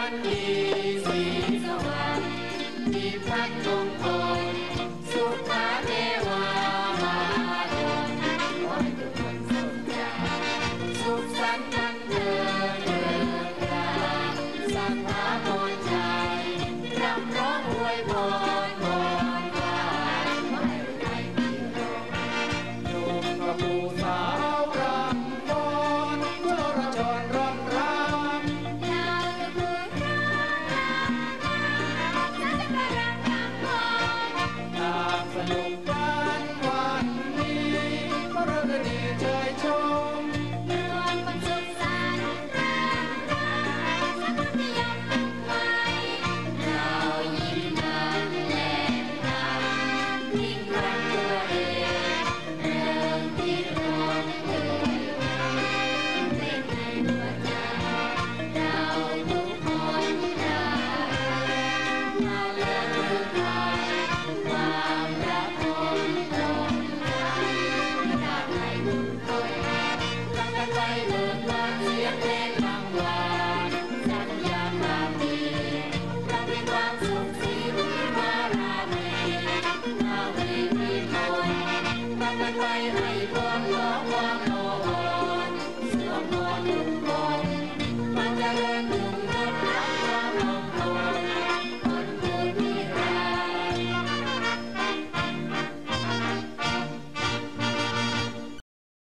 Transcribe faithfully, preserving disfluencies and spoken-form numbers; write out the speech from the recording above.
นดีสีสว่างมีพัดมงคลสุขาเทวามาดลขอให้ทุกคนสมใจสุขสันต์บันเทิงเริงราสัทธามนใจรำร้องอวยพรวอนวานขอให้ใจมีลมโยมกระปูสาวรำวอนเพื่อระชอนร้อนรามดาวจะพูดร้องรำรำสัจจะรำรำพรอยากสนุกกันวันนี้เพราะเราได้ดีเชยชมรวมความสุขสันต์เริงราสังคมนิยมมุ่งไว้เรายิ้มนั้นเล่นรำทิ้งรักตัวเองเริงที่รวมเอ่ยเพลงในหัวใจเราทุกคนรักมาเลิศลือไทยความรักคนตรงกันอยากให้ทุกคนรักกันไว้เถิดว่าเสียงเพลงบางวานสัญญาความดีเรามีความสุขสีรุ้งมาราเมมาเวทีคนรักกันไว้